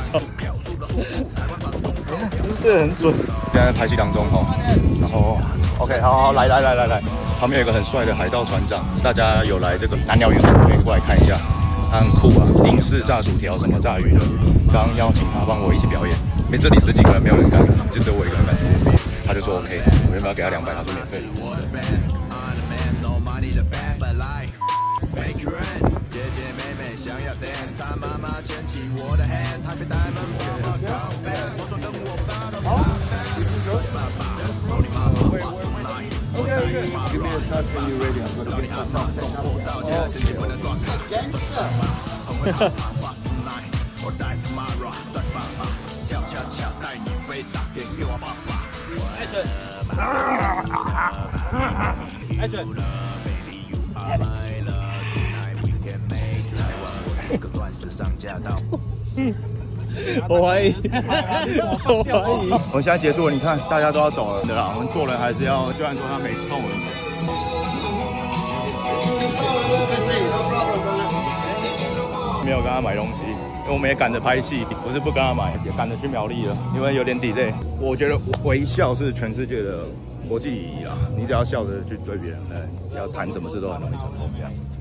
笑。这很准。现在拍戏当中吼，然后 OK， 好，来，旁边有一个很帅的海盗船长，大家有来这个南寮渔港可以过来看一下，他很酷啊，英式炸薯条什么炸鱼的。刚刚邀请他帮我一起表演，因为这里10几个人没有人敢，就只有我一个人敢。他就说 OK， 我原本要给他200，他说免费。 Give me a touch when you're ready. I'm gonna get something. 我怀疑，我们现在结束了，你看大家都要走了，对啦，我们做人还是要，虽然说他没赚我的钱，没有跟他买东西，因为我们也赶着拍戏，不是不跟他买，也赶着去苗栗了，因为有点 delay。我觉得微笑是全世界的国际礼仪啦，你只要笑着去对别人，要谈什么事都很容易成功这样。